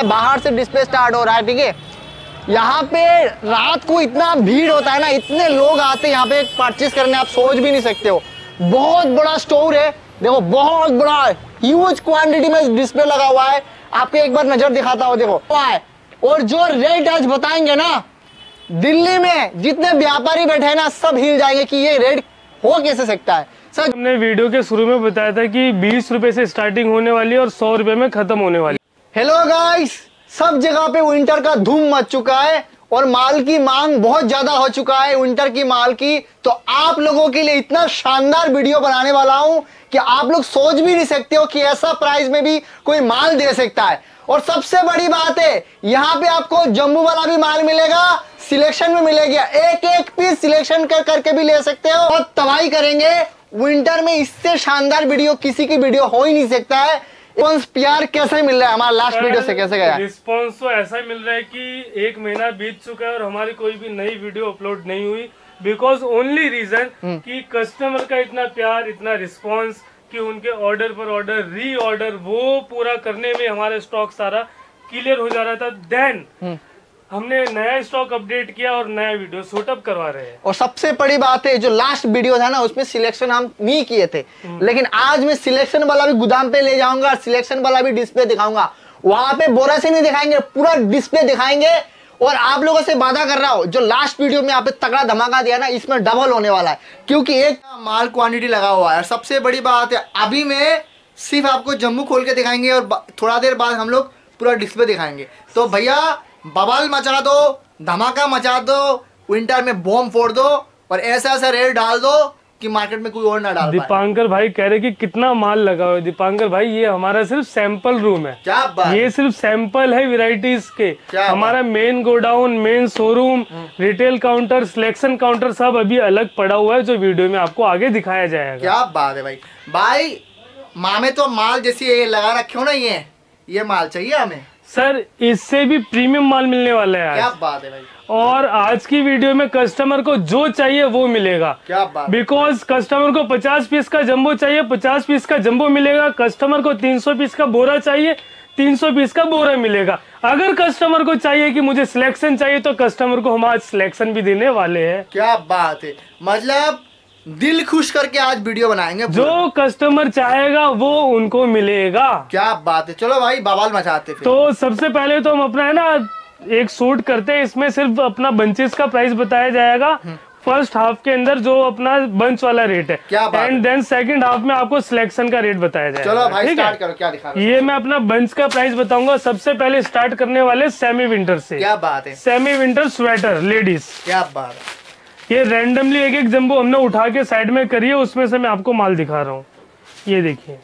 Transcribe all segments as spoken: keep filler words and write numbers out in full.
बाहर से display start हो रहा है, ठीक है। यहाँ पे रात को इतना भीड़ होता है ना, इतने लोग आते हैं यहाँ पे परचेज करने, आप सोच भी नहीं सकते हो। बहुत बड़ा स्टोर है, देखो बहुत बड़ा ह्यूज क्वांटिटी में डिस्प्ले लगा हुआ है। आपको एक बार नजर दिखाता हूँ, देखो। और जो रेट आज बताएंगे ना, दिल्ली में जितने व्यापारी बैठे हैं ना, सब हिल जाएंगे कि ये रेट हो कैसे सकता है। सर हमने वीडियो के शुरू में बताया था कि बीस रुपए से स्टार्टिंग होने वाली है और सौ रुपए में खत्म होने वाली। हेलो गाइस, सब जगह पे विंटर का धूम मच चुका है और माल की मांग बहुत ज्यादा हो चुका है विंटर की माल की। तो आप लोगों के लिए इतना शानदार वीडियो बनाने वाला हूं कि आप लोग सोच भी नहीं सकते हो कि ऐसा प्राइस में भी कोई माल दे सकता है। और सबसे बड़ी बात है, यहाँ पे आपको जम्बू वाला भी माल मिलेगा, सिलेक्शन में मिलेगा, एक एक पीस सिलेक्शन कर करके भी ले सकते हो और तबाही करेंगे। विंटर में इससे शानदार वीडियो किसी की वीडियो हो ही नहीं सकता है। रिस्पॉन्स प्यार कैसे मिल रहा है, हमारा लास्ट वीडियो से कैसे गया? रिस्पॉन्स तो ऐसा मिल रहा है कि एक महीना बीत चुका है और हमारी कोई भी नई वीडियो अपलोड नहीं हुई, बिकॉज ओनली रीजन कि कस्टमर का इतना प्यार, इतना रिस्पॉन्स कि उनके ऑर्डर पर ऑर्डर, री ऑर्डर वो पूरा करने में हमारा स्टॉक सारा क्लियर हो जा रहा था। देन हमने नया स्टॉक अपडेट किया और नया वीडियो शूटअप करवा रहे हैं। और सबसे बड़ी बात है, जो लास्ट वीडियो था ना, उसमें सिलेक्शन हम नहीं किए थे, लेकिन आज मैं सिलेक्शन वाला भी गोदाम पे ले जाऊंगा, सिलेक्शन वाला भी डिस्प्ले दिखाऊंगा। वहां पे बोरा से नहीं दिखाएंगे, पूरा डिस्प्ले दिखाएंगे। और आप लोगों से वादा कर रहा हूं, जो लास्ट वीडियो में आप तगड़ा धमाका दिया ना, इसमें डबल होने वाला है, क्योंकि एक माल क्वांटिटी लगा हुआ है। सबसे बड़ी बात है, अभी मैं सिर्फ आपको जम्मू खोल के दिखाएंगे और थोड़ा देर बाद हम लोग पूरा डिस्प्ले दिखाएंगे। तो भैया बवाल मचा दो, धमाका मचा दो, विंटर में बॉम्ब फोड़ दो और ऐसा ऐसा रेट डाल दो कि मार्केट में कोई और ना डाल पाए। दीपांकर भाई कह रहे कि कितना माल लगा हुआ है। दीपांकर भाई, ये हमारा सिर्फ सैंपल रूम है। क्या बात? ये सिर्फ सैंपल है वैरायटीज के। हमारा main godown, main showroom, retail counter, selection counter सब अभी अलग पड़ा हुआ है, जो वीडियो में आपको आगे दिखाया जाएगा। क्या बात है भाई। भाई मामे तो माल जैसी ये लगा रखे हो ना, ये ये माल चाहिए हमें सर। इससे भी प्रीमियम माल मिलने वाला है आज। क्या बात है भाई। और आज की वीडियो में कस्टमर को जो चाहिए वो मिलेगा। क्या बात। बिकॉज कस्टमर को पचास पीस का जंबो चाहिए, पचास पीस का जंबो मिलेगा। कस्टमर को तीन सौ पीस का बोरा चाहिए, तीन सौ पीस का बोरा मिलेगा। अगर कस्टमर को चाहिए कि मुझे सिलेक्शन चाहिए, तो कस्टमर को हम आज सिलेक्शन भी देने वाले हैं। क्या बात है, मतलब दिल खुश करके आज वीडियो बनाएंगे। जो कस्टमर चाहेगा वो उनको मिलेगा। क्या बात है। चलो भाई बवाल मचाते फिर। तो सबसे पहले तो हम अपना है ना एक शूट करते हैं, इसमें सिर्फ अपना बंचेस का प्राइस बताया जाएगा। फर्स्ट हाफ के अंदर जो अपना बंच वाला रेट है, क्या बात एंड देन सेकंड हाफ में आपको सिलेक्शन का रेट बताया जाएगा। चलो भाई स्टार्ट करो, क्या दिखा रहे हो? ये मैं अपना बंच का प्राइस बताऊंगा। सबसे पहले स्टार्ट करने वाले सेमी विंटर से। क्या बात है। Semi winter sweater ladies. क्या बात है। ये रैंडमली एक एक जंबो हमने उठा के साइड में करी है, उसमें से मैं आपको माल दिखा रहा हूँ। ये देखिए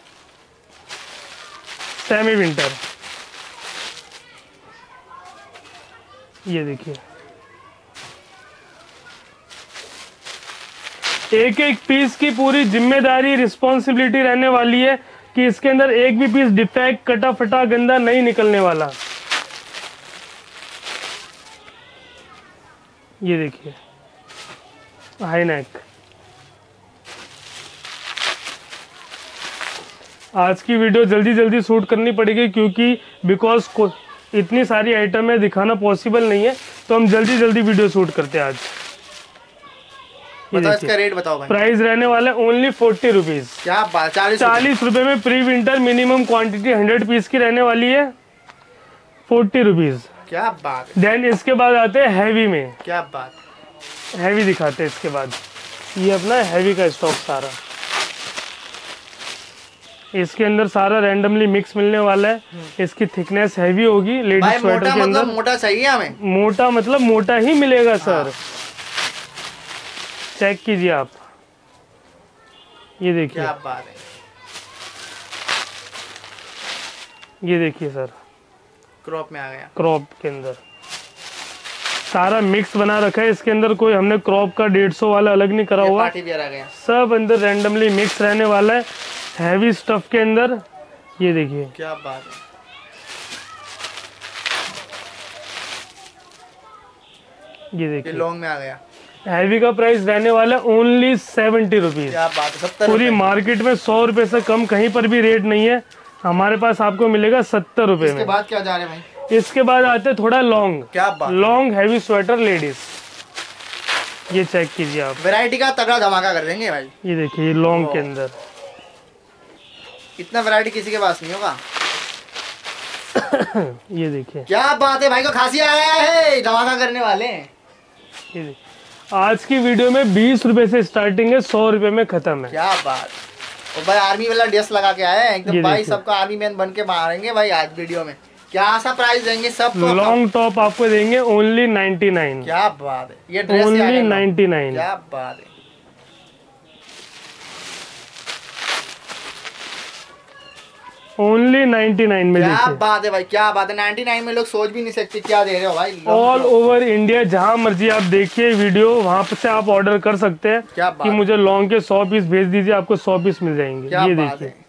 सेमी विंटर, ये देखिए एक एक पीस की पूरी जिम्मेदारी, रिस्पॉन्सिबिलिटी रहने वाली है कि इसके अंदर एक भी पीस डिफेक्ट, कटा फटा, गंदा नहीं निकलने वाला। ये देखिए हाई नेक। आज की वीडियो जल्दी जल्दी शूट करनी पड़ेगी क्योंकि बिकॉज इतनी सारी आइटम है, दिखाना पॉसिबल नहीं है, तो हम जल्दी जल्दी वीडियो शूट करते हैं आज। बताओ इसका रेट बताओ भाई। प्राइस रहने वाला है ओनली फोर्टी रुपीज। क्या बात। चालीस चालीस रुपए में pre winter minimum quantity hundred piece की रहने वाली है, फोर्टी रुपीज। क्या बात। देन इसके बाद आते हैं हैवी में। क्या बात। हैवी दिखाते हैं इसके बाद। ये अपना हैवी का स्टॉक सारा, इसके अंदर सारा रैंडमली मिक्स मिलने वाला है। इसकी थिकनेस हैवी होगी। लेडीज स्वेटर के अंदर मतलब मोटा चाहिए हमें। मोटा मतलब मोटा ही मिलेगा सर। चेक कीजिए आप, ये देखिए। क्या बात है। ये देखिए सर, क्रॉप में आ गया। क्रॉप के अंदर सारा मिक्स बना रखा है। इसके अंदर कोई हमने क्रॉप का डेढ़ सौ वाला अलग नहीं करा हुआ, पार्टी वियर आ गया। सब अंदर रैंडमली मिक्स रहने वाला है हैवी स्टफ के अंदर। ये देखिए क्या बात है। ये देखिए लॉन्ग में आ गया। हैवी का प्राइस रहने वाला है ओनली सेवेंटी रुपीज। क्या बात है। सत्तर। पूरी मार्केट में सौ रुपए से कम कहीं पर भी रेट नहीं है, हमारे पास आपको मिलेगा सत्तर रुपए में। इसके बाद क्या जा रहे हैं भाई? इसके बाद आते हैं थोड़ा लॉन्ग, क्या बात, लॉन्ग हैवी स्वेटर लेडीज, ये चेक कीजिए आप, वैरायटी का तगड़ा धमाका कर देंगे भाई। ये देखिए ये लॉन्ग के अंदर इतना वैरायटी किसी के पास नहीं होगा। ये देखिए क्या बात है भाई को खांसी आया है, धमाका करने वाले हैं। ये देखिए आज की वीडियो में बीस रुपए से स्टार्टिंग है, सौ रुपए में खत्म है। क्या बात, तो भाई आर्मी वाला ड्रेस लगा के आए हैं एकदम भाई, देखिए। सबका आर्मी मैन बन के मारेंगे भाई आज वीडियो में। क्या सा प्राइस देंगे सबको? लॉन्ग टॉप आपको देंगे ओनली नाइन्टी नाइन। क्या बात है, ये ड्रेस ओनली नाइन्टी नाइन। क्या बात है, ओनली नाइन्टी नाइन में। क्या देखिए बात है भाई, क्या बात है, नाइन्टी नाइन में लोग सोच भी नहीं सकते क्या दे रहे हो भाई। ऑल ओवर इंडिया जहां मर्जी आप देखिए वीडियो, वहां से आप ऑर्डर कर सकते हैं क्या कि मुझे लॉन्ग के सौ पीस भेज दीजिए, आपको सौ पीस मिल जाएंगे। क्या ये बात देखिए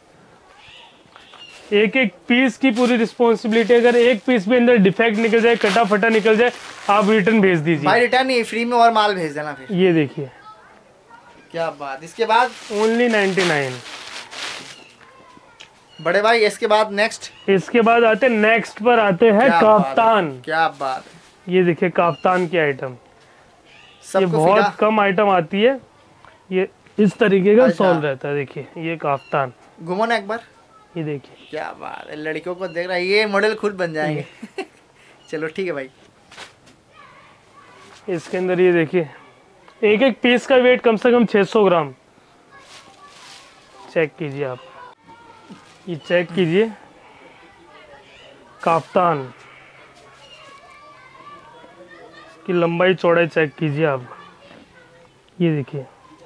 एक एक पीस की पूरी रिस्पॉन्सिबिलिटी, अगर एक पीस भी अंदर डिफेक्ट निकल जाए, कटा फटा निकल जाए, आप रिटर्न भेज दीजिए भाई। रिटर्न नहीं, फ्री में और माल भेज देना फिर। ये देखिए क्या बात, इसके बाद ओनली नाइन्टी नाइन। बड़े भाई इसके बाद नेक्स्ट, इसके बाद आते नेक्स्ट पर आते हैं क्या बात है, काफ्तान। क्या बात है, ये देखिए काफ्तान की आइटम, ये सबको बहुत फिदा। कम आइटम आती है, ये इस तरीके का अच्छा। सॉल रहता है। देखिए ये काफ्तान, घुमो ना एक बार। ये देखिए क्या बात है, लड़कियों को देख रहा है, ये मॉडल खुद बन जाएंगे। चलो ठीक है भाई। इसके अंदर ये देखिए एक एक पीस का वेट कम से कम छह सौ ग्राम। चेक कीजिए आप, ये चेक कीजिए काफ्तान की लंबाई चौड़ाई चेक कीजिए आप, ये देखिए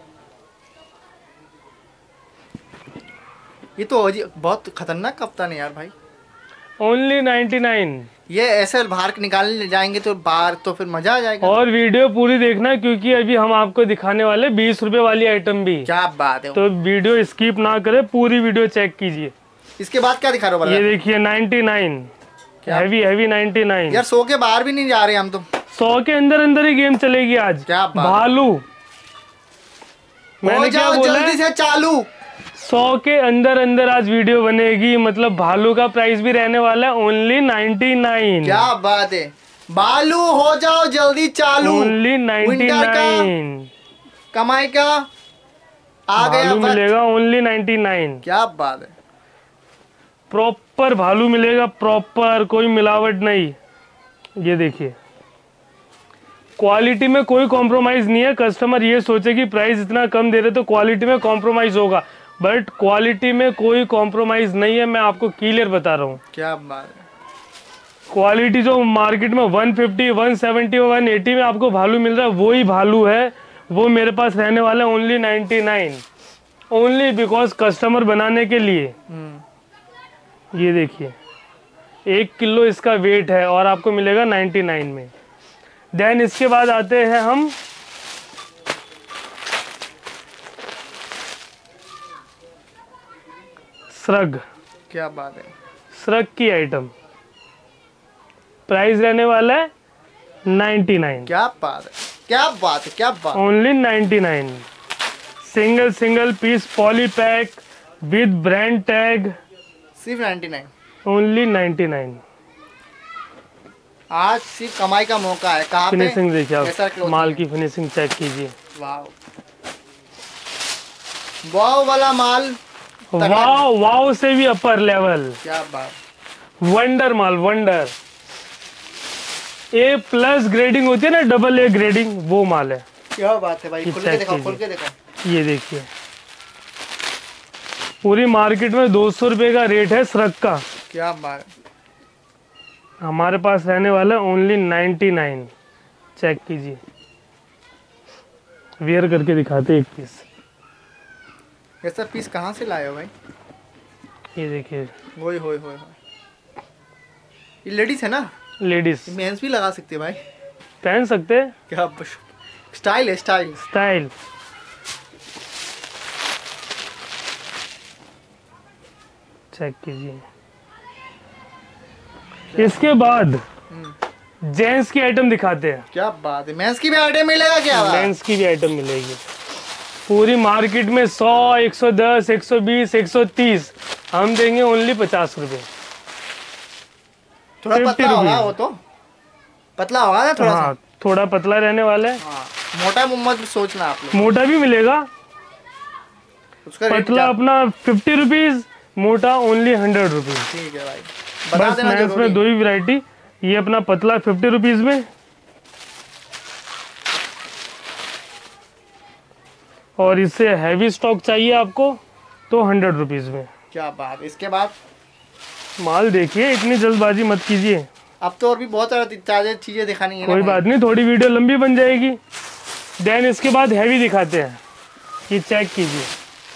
ये तो अजी- बहुत खतरनाक कप्तान है यार भाई। Only ninety nine. ये ऐसे बाहर निकालने जाएंगे तो बाहर तो फिर मजा आ जाएगा। और वीडियो पूरी देखना क्योंकि अभी हम आपको दिखाने वाले बीस रुपए वाली आइटम भी, क्या बात है, तो वीडियो स्किप ना करें, पूरी वीडियो चेक कीजिए। इसके बाद क्या दिखा रहे हो? ये देखिए ninety nine, heavy heavy ninety nine. यार सौ के बाहर भी नहीं जा रहे हम तो। सौ के अंदर अंदर ही गेम चलेगी आज। क्या बात, भालू, हो मैंने क्या जाओ बोला, जल्दी से चालू। सौ के अंदर अंदर आज वीडियो बनेगी, मतलब भालू का प्राइस भी रहने वाला है ओनली नाइन्टी नाइन। क्या बात है, भालू हो जाओ जल्दी चालू। ओनली नाइन्टी नाइन कमाई का आ गया भालू वक्त। मिलेगा ओनली नाइन्टी नाइन। क्या बात है, प्रॉपर भालू मिलेगा, प्रॉपर, कोई मिलावट नहीं। ये देखिए क्वालिटी में कोई कॉम्प्रोमाइज नहीं है। कस्टमर ये सोचे कि प्राइस इतना कम दे रहे तो क्वालिटी में कॉम्प्रोमाइज होगा, बट क्वालिटी में कोई कॉम्प्रोमाइज नहीं है, मैं आपको क्लियर बता रहा हूँ। क्या बात है, क्वालिटी जो मार्केट में one fifty, one seventy, one eighty में आपको भालू मिल रहा है, वही भालू है, वो मेरे पास रहने वाला है only ninety nine. Only because customer बनाने के लिए। ये देखिए एक किलो इसका वेट है और आपको मिलेगा नाइन्टी नाइन में। देन इसके बाद आते हैं हम श्रग। क्या बात है, श्रग की आइटम, प्राइस रहने वाला है नाइन्टी नाइन। क्या बात है, क्या बात है, क्या बात। Only ninety nine. Single single piece poly pack with brand tag, सिर्फ ninety nine. Only ninety nine. आज सिर्फ कमाई का मौका है। कहाँ पे? फिनिशिंग देखिए कैसा आप, clothing माल है? की फिनिशिंग चेक कीजिए। वाव, वाव वाला माल। वाव, वाव से भी अपर लेवल। क्या बात, वंडर माल, वंडर। ए प्लस ग्रेडिंग होती है ना, डबल ए ग्रेडिंग, वो माल है। क्या बात है भाई, ये खोल के check दिखाओ, कीजिए। खोल के दिखाओ। ये देखिए पूरी मार्केट में दो सौ रुपए का रेट है श्रग का, क्या बात, हमारे पास रहने वाला है ओनली नाइन्टी नाइन। चेक कीजिए, वेयर करके दिखाते एक पीस। ऐसा पीस कहाँ से लाए हो भाई? ये देखिए होय होय होय होय। ये लेडीज है ना, लेडीज मेंस भी लगा सकते हैं भाई। पहन सकते हैं, क्या स्टाइल है, स्टाइल। स्टाइल। चेक कीजिए। इसके बाद जेंट्स की आइटम दिखाते हैं। क्या बात है, मेंस की भी आइटम मिलेगा क्या? मेंस की भी आइटम मिलेगी। पूरी मार्केट में सौ, एक सौ दस, एक सौ बीस, एक सौ तीस, हम देंगे ओनली पचास रुपए। थोड़ा पतला होगा वो तो, पतला होगा ना थोड़ा हाँ, सा, थोड़ा पतला रहने वाला है। हाँ, मोटा मत सोचना आप लोग, मोटा भी मिलेगा, उसका पतला अपना फिफ्टी रुपीज, मोटा ओनली हंड्रेड रुपीज। ठीक है भाई, बता बस देना मेंस में दो ही वैरायटी, ये अपना पतला फिफ्टी रुपीज में, और इससे हैवी स्टॉक चाहिए आपको तो हंड्रेड रुपीज में। क्या बात। इसके बाद माल देखिए, इतनी जल्दबाजी मत कीजिए, अब तो और भी बहुत सारी चीजें दिखानी है। कोई बात नहीं, थोड़ी वीडियो लंबी बन जाएगी। देन इसके बाद हैवी दिखाते हैं, ये चेक कीजिए,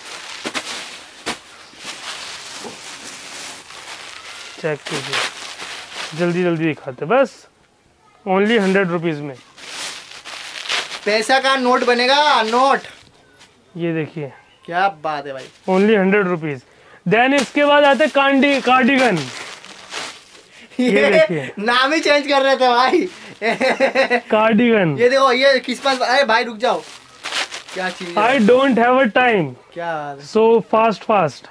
चेक कीजिए, जल्दी जल्दी दिखाते, बस ओनली हंड्रेड रुपीज में पैसा का नोट बनेगा, नोट। ये देखिए, क्या बात है भाई, ओनली हंड्रेड रुपीज। देन इसके बाद आते कांडी कार्डिगन, ये देखिए, नाम ही चेंज कर रहे थे भाई। कार्डिगन, ये देखो, ये किस पास, अरे भाई रुक जाओ, क्या चीज। I don't have a time, क्या so fast fast.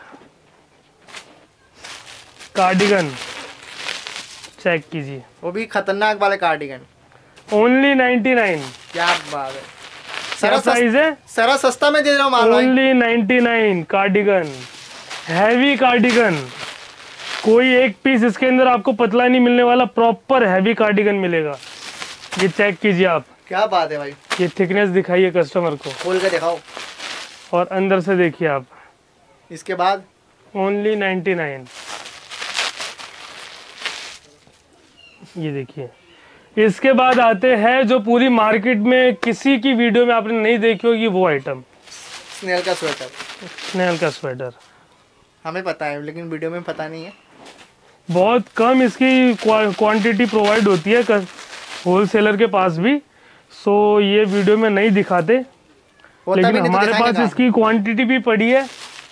Cardigan check कीजिए, वो भी खतरनाक वाले कार्डिगन, ओनली नाइन्टी नाइन। क्या बात है, क्या प्राइस है? सारा सस्ता में दे रहा हूँ माल भाई। Only ninety nine. Cardigan, heavy cardigan, कोई एक पीस इसके अंदर आपको पतला नहीं मिलने वाला, प्रॉपर हैवी कार्डिगन मिलेगा। ये चेक कीजिए आप, क्या बात है भाई, ये थिकनेस दिखाइए कस्टमर को, खोल के दिखाओ, और अंदर से देखिए आप। इसके बाद ओनली नाइन्टी नाइन। ये देखिए, इसके बाद आते हैं जो पूरी मार्केट में किसी की वीडियो में आपने नहीं देखी होगी, वो आइटम, स्नेल का स्वेटर। स्नेल का स्वेटर हमें पता है लेकिन वीडियो में पता नहीं है, बहुत कम इसकी क्वांटिटी प्रोवाइड होती है होलसेलर के पास भी, सो ये वीडियो में नहीं दिखाते, लेकिन हमारे पास इसकी क्वांटिटी भी पड़ी है।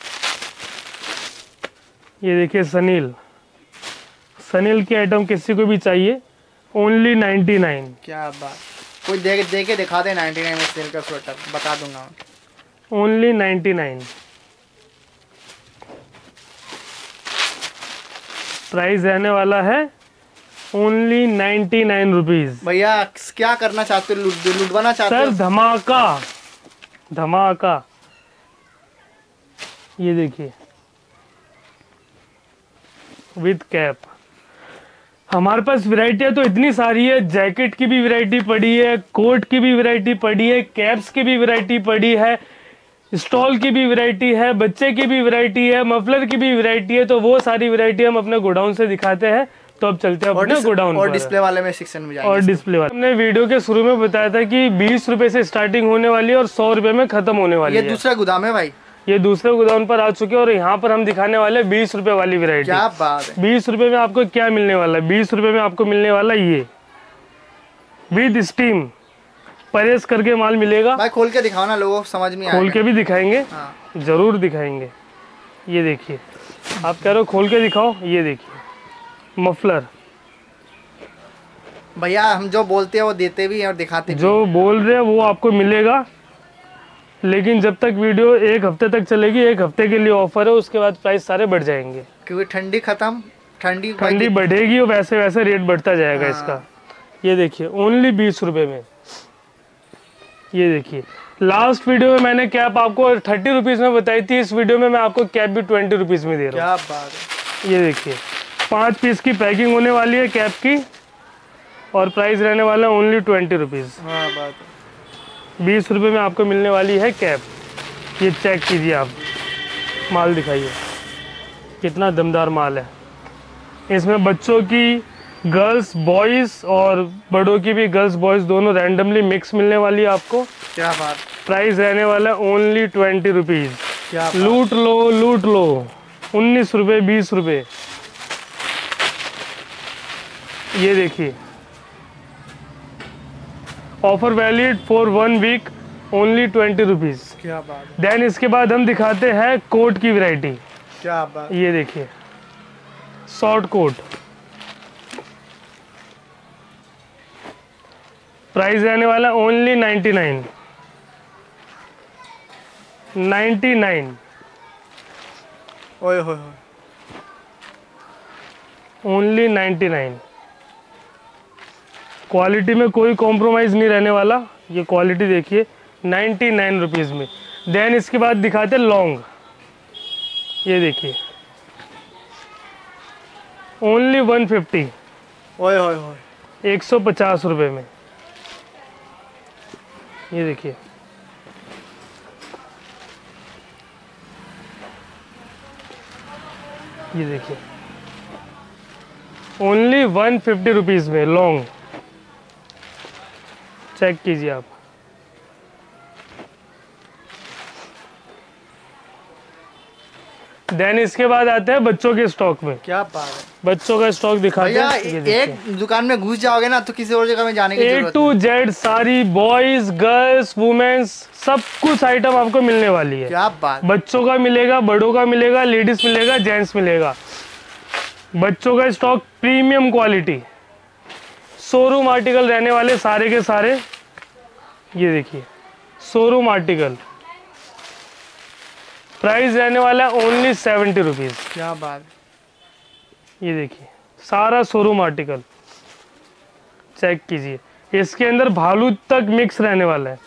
ये देखिए, सनील, सनील की आइटम किसी को भी चाहिए, ओनली नाइन्टी नाइन। क्या बात, कोई देख दे के दिखा दे नाइन्टी नाइन में स्नेल का स्वेटर, बता दूंगा, ओनली नाइन्टी नाइन। प्राइस रहने वाला है ओनली नाइन्टी नाइन रुपीज। भैया क्या करना चाहते हो, लुट लुटवाना चाहते हो? सर धमाका, धमाका। ये देखिए, विद कैप। हमारे पास वैरायटियां तो इतनी सारी है, जैकेट की भी वैरायटी पड़ी है, कोट की भी वैरायटी पड़ी है, कैप्स की भी वैरायटी पड़ी है, स्टॉल की भी वैरायटी है, बच्चे की भी वैरायटी है, मफलर की भी वैरायटी है। तो वो सारी वैरायटी हम अपने गोडाउन से दिखाते हैं। तो अब चलते हैं अपने गोडाउन और डिस्प्ले वाले में सेक्शन में जाएंगे। और डिस्प्ले वाले हमने वीडियो के शुरू में बताया था कि बीस रुपए से स्टार्टिंग होने वाली है और सौ रुपए में खत्म होने वाली ये है। ये दूसरा गोदाम है भाई, ये दूसरे गोदाम पर आ चुके हैं और यहाँ पर हम दिखाने वाले बीस रुपए वाली वैरायटी। क्या बात है, बीस रुपए में आपको क्या मिलने वाला है? बीस रुपए में आपको मिलने वाला ये विद स्टीम परेस करके माल मिलेगा। भाई खोल के दिखाओ ना, लोगों को समझ में आएगा। खोल के भी दिखाएंगे, हाँ। जरूर दिखाएंगे। ये देखिए, आप कह रहे हो खोल के दिखाओ, ये देखिए मफलर। भैया हम जो बोलते हैं वो देते भी हैं और दिखाते भी। जो बोल रहे हैं वो आपको मिलेगा, लेकिन जब तक वीडियो एक हफ्ते तक चलेगी, एक हफ्ते के लिए ऑफर है, उसके बाद प्राइस सारे बढ़ जाएंगे क्योंकि ठंडी खत्म, ठंडी ठंडी बढ़ेगी और वैसे वैसे रेट बढ़ता जाएगा। हाँ। इसका ये देखिए ओनली बीस रुपए में। ये देखिए, लास्ट वीडियो में मैंने कैप आपको थर्टी रुपीज में बताई थी, इस वीडियो में मैं आपको कैप भी ट्वेंटी रुपीज में दे रहा हूँ। क्या बात है। ये देखिए, पाँच पीस की पैकिंग होने वाली है कैप की और प्राइस रहने वाला है ओनली ट्वेंटी रुपीज। हाँ बात है। बीस रुपए में आपको मिलने वाली है कैप। ये चेक कीजिए आप, माल दिखाइए कितना दमदार माल है। इसमें बच्चों की, गर्ल्स बॉयज़ और बड़ों की भी, गर्ल्स बॉयज़ दोनों रैंडमली मिक्स मिलने वाली है आपको। क्या बात। प्राइस रहने वाला है ओनली ट्वेंटी रुपीज़। क्या लूट लो लूट लो, उन्नीस रुपये बीस रुपये। ये देखिए, offer valid for one week, only twenty rupees. क्या बात। देन इसके बाद हम दिखाते हैं कोट की वैरायटी। क्या बात। ये देखिए, शॉर्ट कोट। प्राइस रहने वाला only ninety nine, ninety nine. ओए होए होए, ओनली नाइन्टी नाइन। क्वालिटी में कोई कॉम्प्रोमाइज़ नहीं रहने वाला। ये क्वालिटी देखिए नाइन्टी नाइन रुपीज़ में। देन इसके बाद दिखाते लॉन्ग, ये देखिए ओनली वन फिफ्टी, ओए ओए ओए, एक सौ पचास रुपये में। ये देखिए ये देखिए ओनली वन फिफ्टी रुपीज़ में लॉन्ग। चेक कीजिए आप। देन इसके बाद आते हैं बच्चों के स्टॉक में। क्या बात है, बच्चों का स्टॉक दिखाते भैया हैं। ये देखिए। एक दुकान में घुस जाओगे ना तो किसी और जगह में जाने की ए जरूरत टू जेड सारी बॉयज गर्ल्स वुमेन्स सब कुछ आइटम आपको मिलने वाली है। क्या बात, बच्चों का मिलेगा, बड़ों का मिलेगा, लेडीज मिलेगा, जेंट्स मिलेगा। बच्चों का stock premium quality, showroom article रहने वाले सारे के सारे। ये देखिए शोरूम आर्टिकल, प्राइस रहने वाला है ओनली सेवेंटी रुपीज़। क्या बात, ये देखिए सारा शोरूम आर्टिकल। चेक कीजिए, इसके अंदर भालू तक मिक्स रहने वाला है।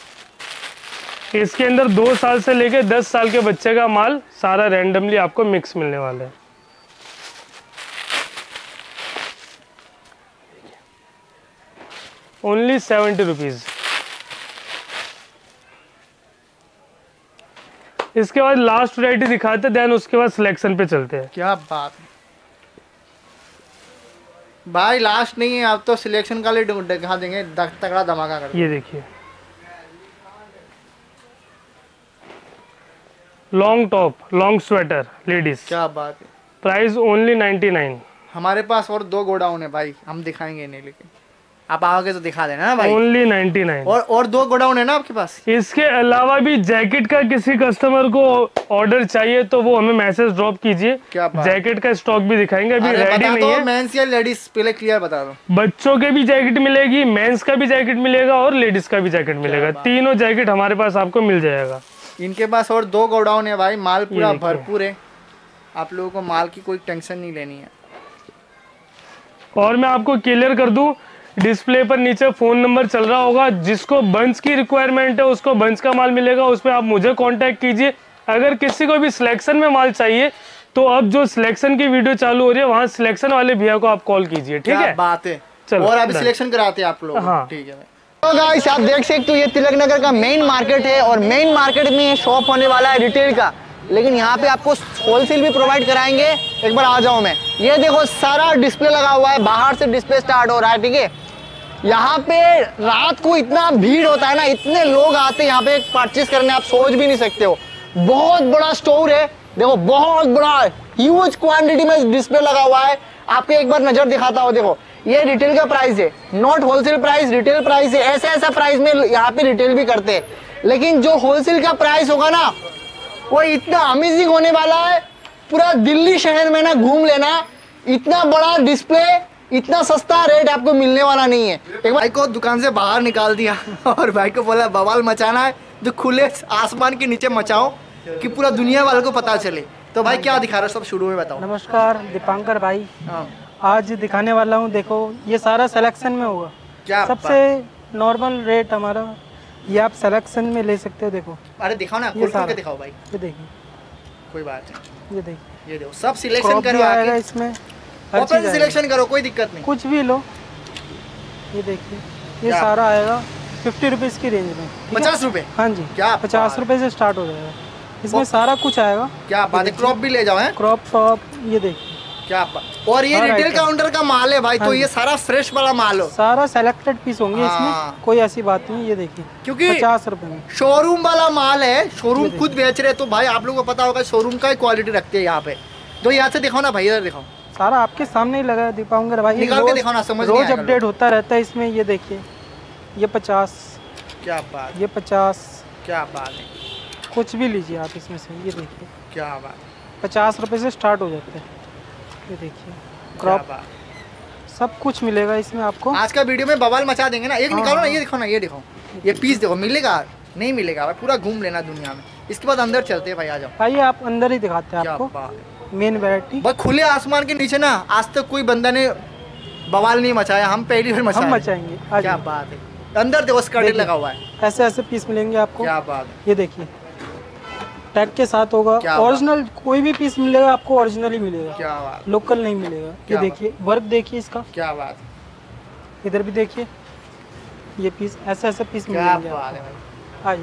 इसके अंदर दो साल से लेके दस साल के बच्चे का माल सारा रैंडमली आपको मिक्स मिलने वाला है। Only seventy rupees. इसके बाद लास्ट वैरायटी दिखाते हैं, देन उसके बाद सिलेक्शन पे चलते हैं। क्या बात भाई, लास्ट नहीं है, आप तो सिलेक्शन का लिए दिखा देंगे, तगड़ा धमाका कर। ये देखिए long top, long sweater ladies. क्या बात है, प्राइस ओनली नाइन्टी नाइन। हमारे पास और दो गोडाउन है भाई, हम दिखाएंगे नहीं, लेकिन आप आओगे तो दिखा देना ना भाई। Only ninety nine. और और दो गोडाउन है ना आपके पास। इसके अलावा भी जैकेट का किसी कस्टमर को ऑर्डर चाहिए तो वो हमें मैसेज ड्रॉप कीजिए। क्या बात, जैकेट का स्टॉक भी दिखाएंगे, अभी रेडी नहीं है। मेंस या लेडीज पहले क्लियर बता दो। बच्चों के भी जैकेट मिलेगी, मेंस का भी जैकेट मिलेगा और लेडीज का भी जैकेट मिलेगा। तीनों जैकेट हमारे पास आपको मिल जाएगा। इनके पास और दो गोडाउन है भाई, माल पूरा भरपूर है, आप लोगों को माल की कोई टेंशन नहीं लेनी है। और मैं आपको क्लियर कर दूं, डिस्प्ले पर नीचे फोन नंबर चल रहा होगा, जिसको बंच की रिक्वायरमेंट है उसको बंच का माल मिलेगा, उसमें आप मुझे कांटेक्ट कीजिए। अगर किसी को भी सिलेक्शन में माल चाहिए तो अब जो सिलेक्शन की वीडियो चालू हो रही है वहाँ सिलेक्शन वाले भैया को आप कॉल कीजिए। ठीक है, बात है। चलो, और अभी सिलेक्शन कराते हैं आप लोग। हाँ ठीक है। तो गाइस आप देख सकते हो ये तिलक नगर का मेन मार्केट है, और मेन मार्केट में शॉप होने वाला है रिटेल का, लेकिन यहाँ पे आपको होलसेल भी प्रोवाइड कराएंगे। एक बार आ जाओ मैं, ये देखो सारा डिस्प्ले लगा हुआ है, बाहर से डिस्प्ले स्टार्ट हो रहा है। ठीक है, यहाँ पे रात को इतना भीड़ होता है ना, इतने लोग आते हैं यहाँ पे परचेज करने, आप सोच भी नहीं सकते हो। बहुत बड़ा स्टोर है, देखो बहुत बड़ा ह्यूज क्वांटिटी में डिस्प्ले लगा हुआ है। आपको एक बार नजर दिखाता हूँ, देखो ये रिटेल का प्राइस है, not wholesale price, retail price है। ऐसा ऐसा प्राइस में यहाँ पे रिटेल भी करते हैं, लेकिन जो होलसेल का प्राइस होगा ना वो इतना अमेजिंग होने वाला है। पूरा दिल्ली शहर में ना घूम लेना, इतना बड़ा डिस्प्ले, इतना सस्ता रेट आपको मिलने वाला नहीं है। एक भाई को दुकान से बाहर निकाल दिया और भाई को बोला बवाल मचाना है तो खुले आसमान के नीचे मचाओ कि पूरा दुनिया वालों को पता चले। तो भाई क्या दिखा रहे हो, सब शुरू में बताओ। नमस्कार दीपांकर भाई, आज दिखाने वाला हूँ, देखो ये सारा सिलेक्शन में होगा। क्या सबसे नॉर्मल रेट हमारा, ये आप सिलेक्शन में ले सकते हो। देखो अरे दिखाओ ना, खोल के दिखाओ भाई। ये देखिए, कोई बात नहीं, ये देखिए, ये देखो सब सिलेक्शन करो आएगा इसमें, ओपन सिलेक्शन करो, कोई दिक्कत नहीं, कुछ भी लो। ये देखिए ये सारा आएगा फिफ्टी रुपीज़ की रेंज में, पचास रुपए। हाँ जी, क्या पचास रुपए से स्टार्ट हो जाएगा, इसमें सारा कुछ आएगा। क्या बात है, क्रॉप भी ले जाओ है, क्रॉप टॉप, ये देखिए क्या बात। और ये रिटेल काउंटर का माल है भाई, तो ये सारा फ्रेश वाला माल हो, सारा सेलेक्टेड पीस होंगे इसमें, कोई ऐसी बात नहीं। ये देखिए क्योंकि पचास रुपए में शोरूम वाला माल है, शोरूम खुद बेच रहे, तो भाई आप लोगों को पता होगा शोरूम का क्वालिटी रखते हैं यहाँ पे। तो यहाँ से दिखाओ ना भाई, इधर दिखाओ, सारा आपके सामने ही लगा है दीपांकर भाई, निकाल के दिखाओ ना, समझ नहीं रोज अपडेट होता रहता है इसमें। ये देखिए ये पचास, क्या बात, ये पचास, क्या बात है, कुछ भी लीजिए आप इसमें से। ये देखिए क्या बात, पचास रुपए से स्टार्ट हो जाते हैं। ये देखिए क्रॉप, सब कुछ मिलेगा इसमें आपको। आज का वीडियो में बवाल मचा देंगे ना। एक निकालो ना, ये दिखाओ ना, ये दिखाओ, ये पीस देखो, मिलेगा नहीं मिलेगा भाई, पूरा घूम लेना दुनिया में। इसके बाद अंदर चलते हैं भाई, आ जाओ। आइए आप अंदर ही दिखाते हैं आपको मेन वैरायटी। बस खुले आसमान के नीचे ना आज तक कोई बंदा ने बवाल नहीं मचाया, हम पहली बार मचाए। हम मचाएंगे। आ क्या जाइए। बात है, अंदर देखो स्कर्ट लगा हुआ है। ऐसे ऐसे पीस मिलेंगे आपको। क्या बात है, ये देखिए टैग के साथ होगा। क्या बात। ओरिजिनल कोई भी पीस मिलेगा आपको ओरिजिनल ही मिलेगा, क्या बात, लोकल नहीं मिलेगा। ये क्या देखिए वर्क देखिए इसका, क्या बात, इधर भी देखिए ये पीस, ऐसे ऐसे पीस क्या मिलेंगे बात है आपको। भाई। आ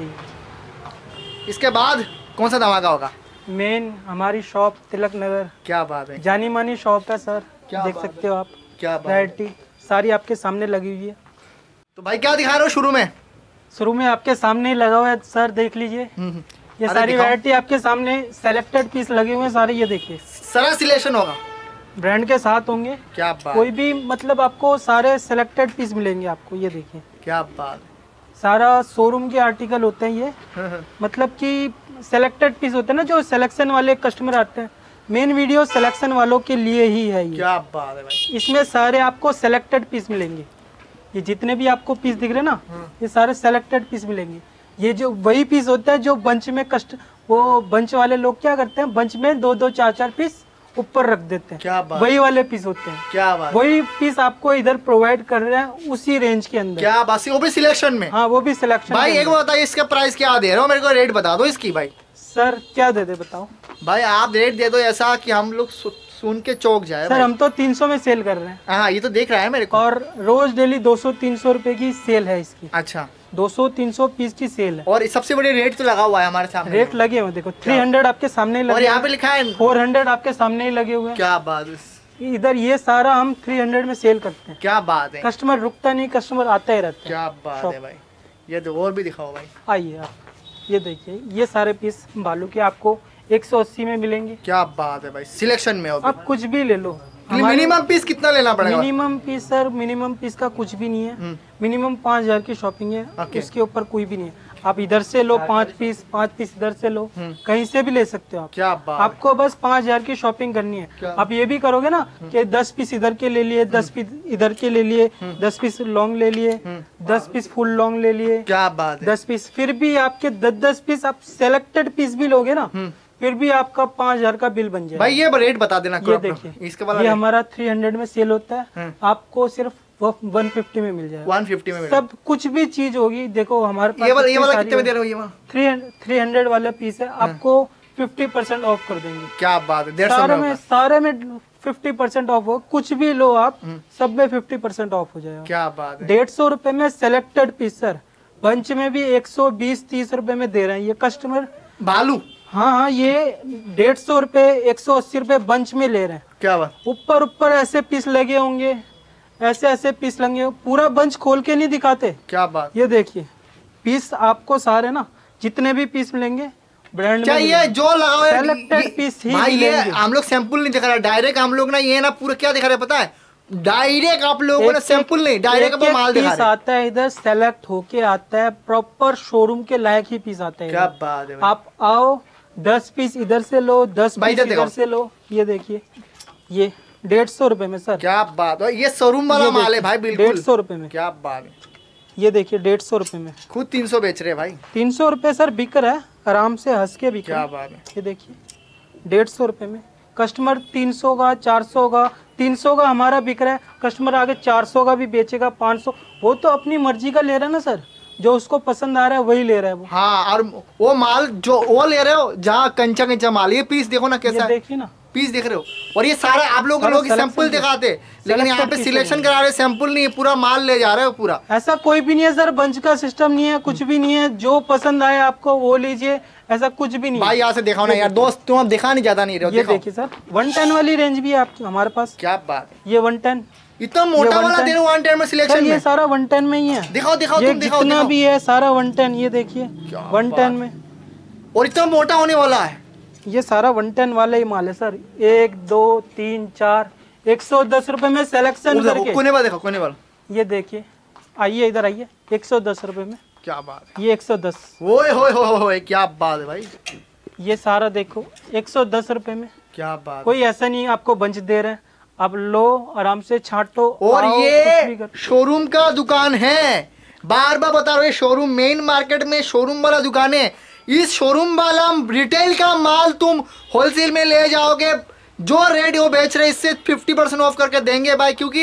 जाइए। इसके बाद कौन सा धमाका होगा? मेन हमारी शॉप तिलक नगर, क्या बात है, जानी मानी शॉप है सर, क्या देख बात सकते हो आप। क्या बात है। वैरायटी सारी आपके सामने लगी हुई है। तो भाई क्या दिखा रहे हो शुरू में? शुरू में आपके सामने ही लगा हुआ है सर, देख लीजिए। हम्म, ये अरे सारी दिखाओ। वैरायटी आपके सामने सेलेक्टेड पीस लगे हुए हैं सारे, ये देखिए सारा सिलेक्शन होगा। ब्रांड के साथ होंगे। क्या बात, कोई भी मतलब आपको सारे सेलेक्टेड पीस मिलेंगे आपको। ये देखिए क्या बात, सारा शोरूम के आर्टिकल होते हैं ये, मतलब कि सेलेक्टेड पीस होते हैं ना, जो सिलेक्शन वाले कस्टमर आते हैं। मेन वीडियो सिलेक्शन वालों के लिए ही है ये। क्या बात है भाई। इसमें सारे आपको सेलेक्टेड पीस मिलेंगे। ये जितने भी आपको पीस दिख रहे हैं ना, ये सारे सेलेक्टेड पीस मिलेंगे। ये जो वही पीस होता है जो बंच में कस्ट वो बंच वाले लोग क्या करते हैं, बंच में दो दो चार चार पीस ऊपर रख देते हैं। क्या बात, वही वाले पीस होते हैं। क्या बात, वही पीस आपको इधर प्रोवाइड कर रहे हैं उसी रेंज के अंदर। क्या बात, वो भी सिलेक्शन में। हाँ वो भी सिलेक्शन। भाई एक बात बताइए, इसका प्राइस क्या दे रहे हो? मेरे को रेट बता दो इसकी भाई। सर क्या दे दे बताओ। भाई आप रेट दे दो ऐसा कि हम लोग सु, सुन के चौक जाए। सर भाई हम तो तीन सौ में सेल कर रहे हैं। हाँ ये तो देख रहा है मेरे को। और रोज डेली दो सौ तीन सौ रुपए की सेल है इसकी। अच्छा, दो सौ तीन सौ पीस की सेल है। और सबसे बड़ी रेट तो लगा हुआ है हमारे सामने। रेट लगे हुए देखो, थ्री हंड्रेड आपके सामने ही और लगे, यहाँ पे लिखा है फोर हंड्रेड आपके सामने ही लगे हुए हैं। क्या बात है। इधर ये सारा हम थ्री हंड्रेड में सेल करते हैं। क्या बात है, कस्टमर रुकता नहीं, कस्टमर आता ही रहता है। क्या बात शॉप। है भाई। ये तो और भी दिखाओ भाई। आइए आप, ये देखिए ये सारे पीस बालू के आपको एक सौ अस्सी में मिलेंगे। क्या बात है भाई, सिलेक्शन में हो। आप कुछ भी ले लो। मिनिमम पीस कितना लेना पड़ेगा? Minimum piece sir, minimum piece का कुछ भी नहीं है। मिनिमम पाँच हजार की शॉपिंग है, Okay. उसके ऊपर कोई भी नहीं है। आप इधर से लो पाँच पीस, पाँच पीस इधर से लो, कहीं से भी ले सकते हो आप। क्या बात, आपको बस पाँच हजार की शॉपिंग करनी है। आप ये भी करोगे ना कि दस पीस इधर के ले लिए, दस पीस इधर के ले लिए, दस पीस लॉन्ग ले लिए, दस पीस फुल लॉन्ग ले लिए, क्या बात है। दस पीस, फिर भी आपके दस दस पीस आप सेलेक्टेड पीस भी लोगे ना, फिर भी आपका पाँच हजार का बिल बन जाएगा। भाई ये रेट बता देना। ये देखिए इसके वाला ये हमारा थ्री हंड्रेड में सेल होता है, आपको सिर्फ वन फिफ्टी में मिल जाएगा। वन फिफ्टी में मिलेगा। सब कुछ भी चीज होगी। देखो हमारे पास ये वाला ये वाला कितने में दे रहे हो? ये वाला थ्री थ्री हंड्रेड वाला पीस है, आपको फिफ्टी परसेंट ऑफ कर देंगे। क्या बात है, डेढ़ सौ सारे में में होगा। सारे में फिफ्टी परसेंट ऑफ हो, कुछ भी लो आप, सब में फिफ्टी परसेंट ऑफ हो जाएगा। क्या बात है। डेढ़ सौ रुपए में सेलेक्टेड पीस सर, बंच में भी एक सौ बीस तीस रुपए में दे रहे हैं ये कस्टमर। भालू। हाँ हाँ ये डेढ़ सौ रुपए एक सौ अस्सी रुपए बंच में ले रहे हैं। क्या बात, ऊपर ऊपर ऐसे पीस लगे होंगे, ऐसे ऐसे पीस लगे होंगे, पूरा बंच खोल के नहीं दिखाते। क्या बात। ये देखिए पीस आपको सारे ना जितने भी पीस मिलेंगे ब्रांड क्या ये जो लगा हुआ है Selected ये- piece ही भाई ये मिलेंगे। हम लोग सैंपल नहीं दिखा रहा, डायरेक्ट हम लोग ना ये ना पूरा क्या दिखा रहे हैं पता है? डायरेक्ट आप लोगों ने सैंपल नहीं, डायरेक्ट आप माल दिखा पीस रहे हैं। आता है इधर, सेलेक्ट होके आता है, प्रॉपर शोरूम के लायक ही पीस आता है क्या इधर। बात है भाई। आप आओ, दस पीस इधर से लो, दस भाई पीस इधर इधर देखो। से लो। ये देखिए ये डेढ़ सौ रुपए में सर, क्या बात है, ये शोरूम वाला ये माल है देखिए, भाई डेढ़ बिल्कुल। सौ रुपए में। क्या बात है, ये देखिए डेढ़ सौ रुपए में, खुद तीन सौ बेच रहे हैं भाई। तीन सौ रुपए सर बिक रहा है, आराम से हंस के बिक रहा क्या है। बात है। ये देखिए डेढ़ सौ रुपए में, कस्टमर तीन सौ का, चार सौ का, तीन सौ का हमारा बिक रहा है, कस्टमर आगे चार सौ का भी बेचेगा, पाँच सौ, वो तो अपनी मर्जी का ले रहा है ना सर, जो उसको पसंद आ रहा है वही ले रहा है वो। हाँ, और वो माल जो वो ले रहे हो जहाँ कंचा कंचा माल, ये पीस देखो ना ये कैसा है, देखिए ना, पीस देख रहे हो। और ये सारा आप लोग सारा लोग selection सैंपल है। दिखाते, लेकिन यहाँ पे Selected सिलेक्शन pieces करा रहे, सैंपल नहीं है, पूरा माल ले जा रहे हो पूरा। ऐसा कोई भी नहीं है सर, बंच का सिस्टम नहीं है, कुछ भी नहीं है, जो पसंद आए आपको वो लीजिए, ऐसा कुछ भी नहीं है। भाई यहाँ से दिखाओ ना यार दोस्त, तुम अब दिखा नहीं ज्यादा नहीं रहे हो। ये दिखाओ। देखिए सर वन टेन वाली रेंज भी है आप हमारे पास। क्या बात है, ये वन टेन, इतना मोटा ये वाला one दे ten। रहे हो वन टेन में सर सिलेक्शन ये में। सारा वन टेन में ही है। दिखाओ दिखाओ ये तुम दिखाओ जितना दिखाओ। भी है सारा वन टेन, ये देखिए क्या वन बात। टेन में, और इतना मोटा होने वाला है। ये सारा वन टेन वाला ही माल है सर। एक दो तीन चार, एक सौ दस रुपए में सिलेक्शन करके। कोने वाला देखो, कोने वाला। ये देखिए, आइए इधर आइए, एक सौ दस रुपए में, क्या बात है, ये एक सौ दस। ओए होए होए होए, क्या बात है भाई। ये सारा देखो एक सौ दस रुपए में। क्या बात। कोई ऐसा नहीं आपको बंच दे रहे हैं, आप लो आराम से छांटो। और आओ, कुछ भी ये करो। शोरूम का दुकान है, बार बार बता रहा हूँ, ये शोरूम मेन मार्केट में शोरूम वाला दुकान है। इस शोरूम वाला रिटेल का माल तुम होलसेल में ले जाओगे, जो रेट वो बेच रहे इससे फिफ्टी परसेंट ऑफ करके देंगे भाई, क्योंकि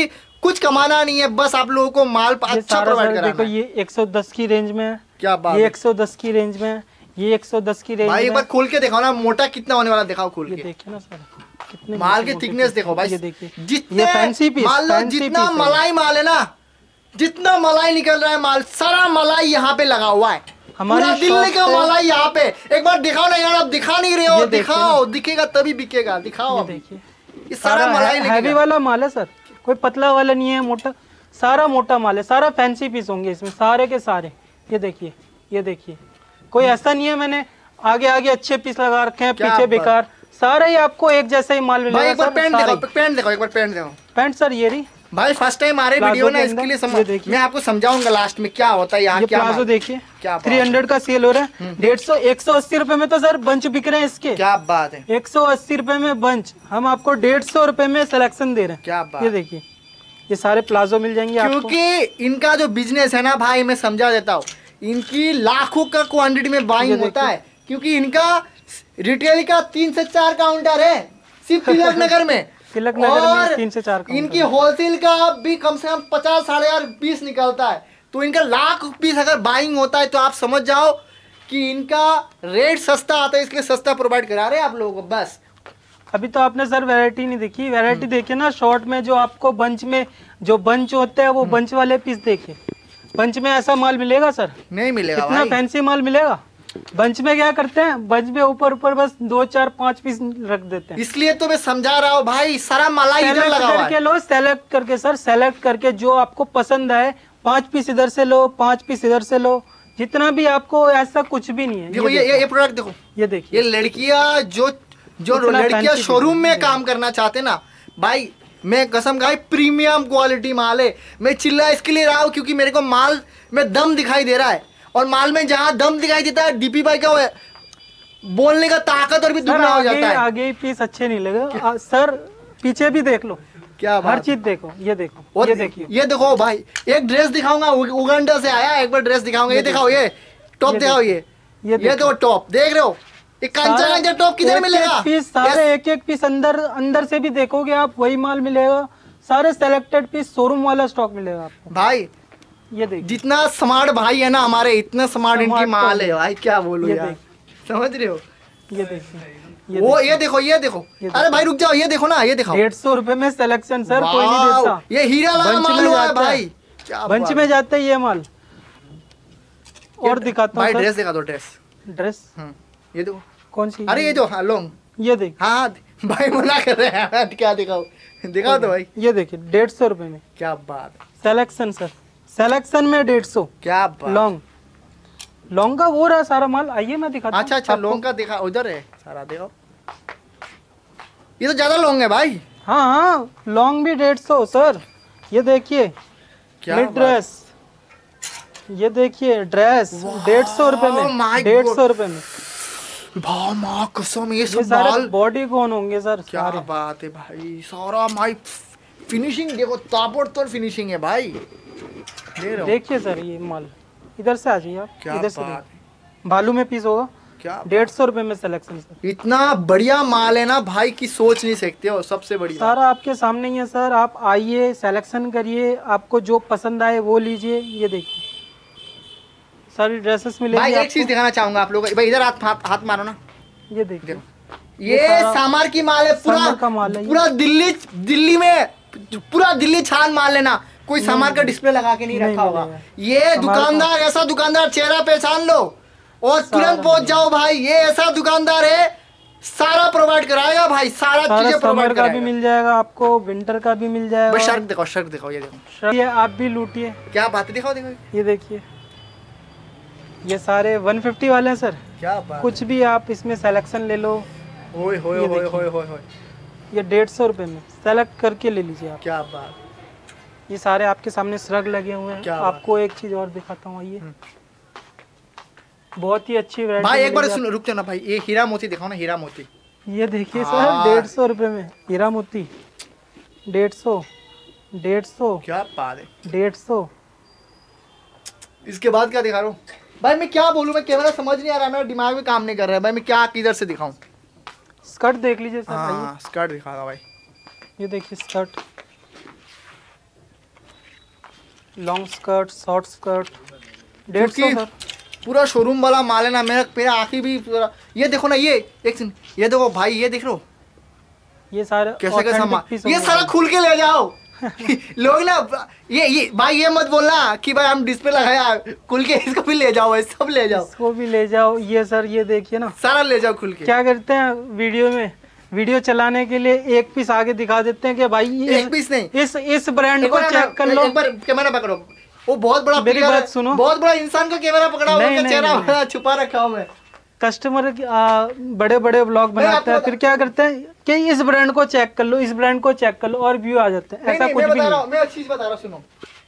कुछ कमाना नहीं है, बस आप लोगों को माल ये अच्छा सारा प्रोवाइड सर कराना देखो है। ये एक सौ दस की रेंज में है, क्या बात ये है एक सौ दस की रेंज में है, ये एक सौ दस की रेंज भाई, में एक बार है। खोल के दिखाओ ना, मोटा कितना होने वाला दिखाओ खोल ये के। देखिए ना सर कितने माल के मोटे-मोटे थिकनेस पीस। देखो भाई, ये देखिए जितने ये फैंसी पीस, मान लो फैंसी जितना पीस है। मलाई माल है ना, जितना मलाई निकल रहा है माल, सारा मलाई यहाँ पे लगा हुआ है। हमारी पूरा दिल्ली शॉप का पे- मलाई यहाँ पे। एक बार दिखाओ ना यार, आप दिखा नहीं रहे हो, ये देखिए दिखाओ, दिखेगा तभी बिकेगा, दिखाओ ये अभी। देखिए ये सारा मलाई हैवी निकला। वाला माल है सर, कोई पतला वाला नहीं है, मोटा सारा मोटा माल है, सारा फैंसी पीस होंगे इसमें सारे के सारे। ये देखिए ये देखिए कोई ऐसा नहीं है मैंने आगे आगे अच्छे पीस लगा रखे हैं, क्या पीछे बात। बेकार, सारा ही आपको एक जैसा ही माल भाई मिलेगा एक बार सर, पैंट सारे दिखाओ, पैंट दिखाओ, एक बार पैंट दिखाओ। पैंट सर ये रही, भाई फर्स्ट टाइम आ रहे प्लाजो वीडियो ना, के इसके अंदर लिए ये समझ, देखिए। मैं आपको समझाऊंगा लास्ट में क्या होता है यहाँ, ये क्या प्लाजो माल- देखिए क्या बात थ्री हंड्रेड का सेल हो रहा है, डेढ़ सौ एक सौ अस्सी रुपए में तो सर बंच बिक रहे हैं इसके, क्या बात है, एक सौ अस्सी रुपए में बंच, हम आपको डेढ़ सौ रुपए में सिलेक्शन दे रहे हैं। क्या बात। ये देखिए ये सारे प्लाजो मिल जाएंगे आपको। क्योंकि इनका जो बिजनेस है ना भाई, मैं समझा देता हूँ, इनकी लाखों का क्वांटिटी में ये बाइंग देखिए। होता है, क्योंकि इनका रिटेल का तीन से चार काउंटर है सिर्फ तिलक नगर में। तिलक नगर में और तीन से चार काउंटर इनकी है। होलसेल का भी कम से कम पचास साढ़े हजार पीस निकलता है, तो इनका लाख पीस अगर बाइंग होता है तो आप समझ जाओ कि इनका रेट सस्ता आता है, इसलिए सस्ता प्रोवाइड करा रहे हैं आप लोगों को। बस अभी तो आपने सर वैरायटी नहीं देखी, वैरायटी देखिए ना शॉर्ट में, जो आपको बंच में जो बंच होते हैं वो बंच वाले पीस देखिए, बंच में ऐसा माल मिलेगा सर, नहीं मिलेगा इतना भाई। फैंसी माल मिलेगा। बंच में क्या करते हैं, बंच में ऊपर ऊपर बस दो चार पांच पीस रख देते हैं। इसलिए तो मैं समझा रहा हूँ भाई, सारा मलाई इधर सेलेक्ट लगा हुआ करके है। लो, सेलेक्ट करके सर, सेलेक्ट करके जो आपको पसंद आए, पांच पीस इधर से लो, पांच पीस इधर से लो, जितना भी आपको, ऐसा कुछ भी नहीं है। देखो ये ये, ये प्रोडक्ट देखो, ये देखिए ये लड़कियां जो जो इतना लड़कियां fancy शोरूम में design। काम करना चाहते ना भाई, मैं कसम खाई प्रीमियम क्वालिटी माल है। मैं चिल्ला इसके लिए रहा हूँ क्योंकि मेरे को माल में दम दिखाई दे रहा है, और माल में जहाँ दम दिखाई देता है डीपी भाई का वो है, बोलने का ताकत और भी सर, दुगना हो आगे जाता है। आगे ही पीस अच्छे नहीं लगे आ, सर पीछे भी देख लो, क्या हर बात। चीज देखो, ये देखो और ये देखिए ये देखो भाई, एक ड्रेस दिखाऊंगा, उ- उगांडा से आया, एक बार ड्रेस दिखाऊंगा। ये दिखाओ, ये टॉप ये दिखाओ, ये ये ये देखो। देखो टॉप, देख रहे हो, ये कांचा सारा कांचा टॉप किधर एक मिलेगा? एक पीस सारे एक एक पीस अंदर अंदर से भी देखोगे आप वही माल मिलेगा, सारे सेलेक्टेड पीस शोरूम वाला स्टॉक मिलेगा आपको। भाई ये देखिए जितना स्मार्ट भाई है ना हमारे, इतना स्मार्ट इनकी Smart माल तो है भाई, क्या बोलूं ये यार, समझ रहे हो? ये देखिए ये वो ये देखो, ये देखो, ये अरे भाई रुक जाओ, ये देखो ना, ये दिखाओ। डेढ़ सौ रुपए में सिलेक्शन सर, कोई नहीं वाव, देता। ये हीरा लाल बंच माल में हुआ है जाता है। भाई, क्या बंच बात में है। जाता है ये माल। और दिखाता भाई हूँ ड्रेस सर दिखा दो, ड्रेस। ड्रेस हम्म, ये देखो, कौन सी, अरे ये जो हाँ लॉन्ग, ये देख हाँ हाँ, भाई मना कर रहे हैं, क्या दिखाओ, दिखाओ तो भाई, ये देखिए डेढ़ सौ रुपए में क्या बात है, सिलेक्शन सर, सिलेक्शन में डेढ़ सौ क्या बात। लॉन्ग, लॉन्ग का वो रहा सारा माल, आइए मैं दिखाता हूँ अच्छा अच्छा, आपको। लॉन्ग का दिखा, उधर है सारा, देखो ये तो ज्यादा लॉन्ग है भाई, हाँ हाँ लॉन्ग भी डेढ़ सौ सर। ये देखिए क्या मिड बात। ड्रेस, ये देखिए ड्रेस डेढ़ सौ रुपए my में, डेढ़ God। सौ रुपए में। भाव माँ कसम, ये ये सब सारे माल, बॉडी कौन होंगे सर, क्या सारे बात है भाई, सारा भाई फिनिशिंग देखो, ताबड़तोड़ फिनिशिंग है भाई, देख रहे हो? देखिए सर ये माल, इधर से आ जाइए आप, क्या इधर से बात देखिए। भालू में पीस होगा, क्या डेढ़ सौ रुपए में सिलेक्शन सर, इतना बढ़िया माल है ना भाई कि सोच नहीं सकते हो, सबसे बढ़िया। सारा आपके सामने ही है सर, आप आइए सिलेक्शन करिए, आपको जो पसंद आए वो लीजिए। ये देखिए सारी ड्रेसेस भाई मिलेंगी एक चीज आपको। दिखाना चाहूंगा आप लोगों को, भाई इधर हाथ हाथ हाथ मारो ना, ये देखिए ये सारा सामार की माल है, पूरा सामार का माल है ये। पूरा दिल्ली दिल्ली में पूरा दिल्ली छान माल है ना, कोई सामार का डिस्प्ले लगा के नहीं नहीं रखा होगा। मिलेगा। ये सामार दुकानदार ऐसा दुकानदार, चेहरा पहचान लो और तुरंत पहुंच जाओ भाई, ये ऐसा दुकानदार है, सारा प्रोवाइड कराएगा भाई, सारा सारा चीजें समर प्रोवाइड का भी कराएगा। मिल जाएगा आपको, विंटर का भी मिल जाएगा। बस शर्ट दिखाओ, शर्ट दिखाओ, ये देखो, शर्ट ये आप भी लूटिए, क्या बात है, दिखाओ देखो, ये देखिए ये सारे एक सौ पचास वाले हैं सर, क्या बात, कुछ भी आप इसमें सिलेक्शन ले लो। ओए होए ये होए देखिए। होए होए होए, ये डेढ़ सौ रुपये में सेलेक्ट करके ले लीजिए आप। क्या बात, ये सारे आपके सामने श्रग लगे हुए हैं। क्या बात। आपको एक चीज और दिखाता हूँ, आइए बहुत ही अच्छी वैरायटी भाई एक बार मिलेगी सुन, रुक जाओ ना भाई, ये हीरा मोती दिखाओ ना, हीरा मोती, आप- ये देखिए सर हाँ। डेढ़ सौ रुपये में हीरा मोती, डेढ़ सौ डेढ़ सौ क्या बात है। डेढ़ सौ। इसके बाद क्या दिखा रहा हूँ भाई, मैं क्या बोलूँ, मैं कैमरा समझ नहीं आ रहा है, मेरा दिमाग में काम नहीं कर रहा है भाई, मैं क्या किधर से दिखाऊं। स्कर्ट देख लीजिए सर, आइए हाँ स्कर्ट दिखा रहा भाई, ये देखिए skirt, long skirt, short skirt, डेढ़ सौ क्योंकि सर। पूरा शोरूम वाला माल है ना, मेरा मेरा आँखें भी पूरा। ये देखो ना, ये एक सेकंड, ये देखो भाई, ये देख लो ये सारे कैसे कैसा authentic माल, piece ये होंगे सारा भाई। खुल के ले जाओ। लोग ना ये ये भाई ये मत बोलना कि भाई हम डिस्प्ले लगाया, खुल के इसको भी ले जाओ भाई, सब ले जाओ, इसको भी ले जाओ। ये सर ये देखिए ना, सारा ले जाओ खुल के। क्या करते हैं वीडियो में, वीडियो चलाने के लिए एक पीस आगे दिखा देते हैं कि भाई ये एक पीस नहीं, इस इस ब्रांड एक को बार चेक कर लो। एक बार कैमरा पकड़ो, वो बहुत बड़ा मेरी figure बात है, सुनो। बहुत बड़ा इंसान का कैमरा पकड़ा हुआ नहीं, है, नहीं, चेहरा नहीं। बड़ा छुपा रखा हूं मैं। कस्टमर बड़े बड़े ब्लॉग बनाते हैं, आपको फिर क्या करते हैं कि इस ब्रांड को चेक कर लो, इस ब्रांड को चेक कर लो, और व्यू आ जाते हैं। नहीं, ऐसा नहीं, कुछ मैं भी बता रहा नहीं। हूं, मैं एक चीज बता रहा हूं, सुनो।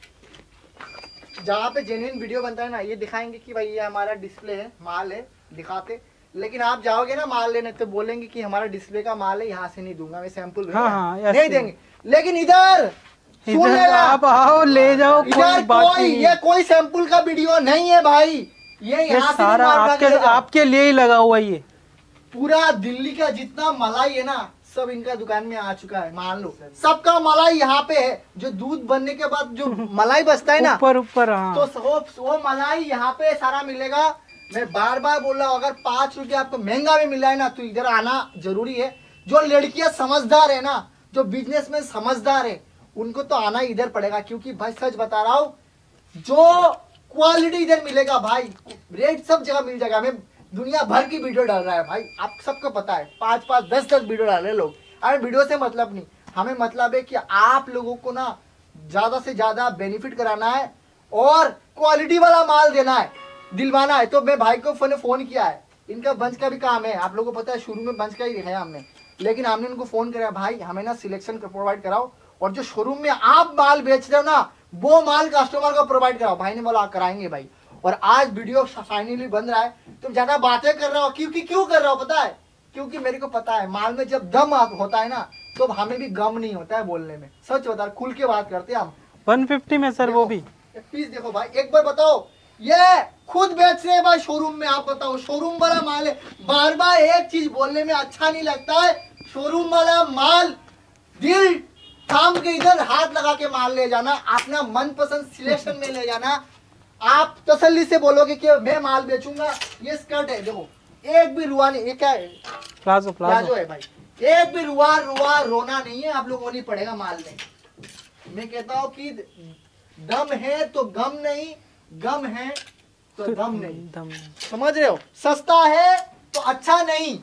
जहाँ पे जेन्युइन वीडियो बनता है ना, ये दिखाएंगे कि भाई ये हमारा डिस्प्ले है, माल है, दिखाते। लेकिन आप जाओगे ना माल लेने तो बोलेंगे कि हमारा डिस्प्ले का माल है, यहाँ से नहीं दूंगा मैं, सैंपल हाँ, हाँ, ऐसे नहीं ही। देंगे। लेकिन इधर सुन इधर लेना, आप आओ ले जाओ, कोई इधर बात कोई नहीं। ये कोई सैंपल का वीडियो नहीं है भाई, ये ये यहाँ से सारा माल उठा के आपके ले जाओ। आपके लिए ही लगा हुआ है ये। पूरा दिल्ली का जितना मलाई है ना, सब इनका दुकान में आ चुका है, मान लो सबका मलाई यहाँ पे है। जो दूध बनने के बाद जो मलाई बचता है ना, ऊपर ऊपर हाँ। तो वो वो मलाई यहाँ पे सारा मिलेगा। मैं बार बार बोल रहा हूँ, अगर पाँच रुपये आपको महंगा भी मिला है ना, तो इधर आना जरूरी है। जो लड़कियां समझदार है ना, जो बिजनेस में समझदार है, उनको तो आना इधर पड़ेगा। क्योंकि भाई सच बता रहा हूँ, जो क्वालिटी इधर मिलेगा भाई, रेट सब जगह मिल जाएगा। हमें दुनिया भर की वीडियो डाल रहा है भाई, आप सबको पता है, पाँच पाँच दस दस वीडियो डाल रहे हैं लोग। हमें वीडियो से मतलब नहीं, हमें मतलब है कि आप लोगों को ना ज्यादा से ज्यादा बेनिफिट कराना है और क्वालिटी वाला माल देना है, दिलवाना है। तो मैं भाई को फोन फोन किया है, इनका बंच का भी काम है, आप लोगों को पता है, शुरू में बंच का ही दिखाया हमने। लेकिन हमने उनको फोन कराया, भाई हमें ना सिलेक्शन प्रोवाइड कराओ, और जो शोरूम में आप माल बेच रहे हो ना, वो माल कस्टमर को प्रोवाइड कराओ। भाई ने बोला कराएंगे भाई। और आज वीडियो फाइनली बन रहा है। तुम ज्यादा बातें कर रहे हो, क्योंकि क्यों कर रहे हो पता है? क्योंकि मेरे को पता है माल में जब दम होता है ना, तो हमें भी गम नहीं होता है बोलने में। सच बता, खुल के बात करते हैं हम। वन फिफ्टी में सर वो भी एक पीस देखो भाई, एक बार बताओ, ये खुद बेच रहे हैं भाई शोरूम में। आप बताओ, शोरूम वाला माल है। बार बार एक चीज बोलने में अच्छा नहीं लगता है। शोरूम वाला माल दिल थाम के इधर हाथ लगा के माल ले जाना, अपना मनपसंद सिलेक्शन में ले जाना। आप तसल्ली से बोलोगे कि मैं माल बेचूंगा। ये स्कर्ट है, देखो एक भी रुआ नहीं। ये क्या है? प्लाजो प्लाजो प्लाजो है भाई। एक भी रुआ रुआ रोना नहीं है आप लोगों को, नहीं पड़ेगा माल में। मैं कहता हूँ कि दम है तो गम नहीं, गम है तो दम नहीं। दम समझ रहे हो? सस्ता है तो अच्छा नहीं,